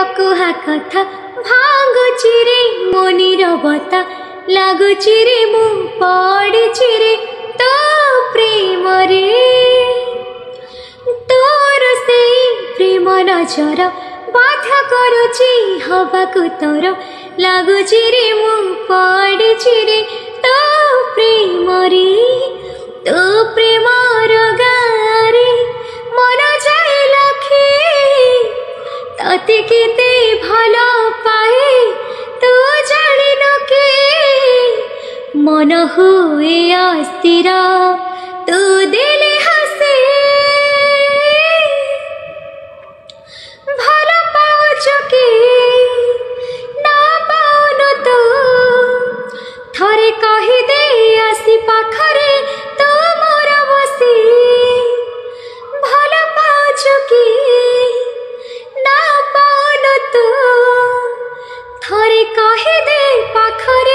कुहा कथा भांगुची रे मो नीरवता लागुची रे मु पड़िची रे तो प्रेम रे तोर से प्रेम नजर बाधा करुची हवाकु तोर लागुची रे मु पड़िची रे तो प्रेम रे तो प्रेम गारे मन जाए लखी तते केते भलो पाए तू जानिनु के मन हुए अस्थिर तू दिले हसे भलो पाउछ कि ना पाउनु तू थरे कहि दे आसी पाखरे तू मोर बसी भलो पाउछ कि ना पाउनु तू थरे कहि दे पाखरे